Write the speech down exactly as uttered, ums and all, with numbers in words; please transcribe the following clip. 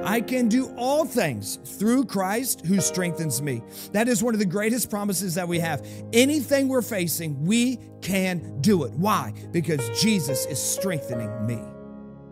I can do all things through Christ who strengthens me. That is one of the greatest promises that we have. Anything we're facing, we can do it. Why? Because Jesus is strengthening me.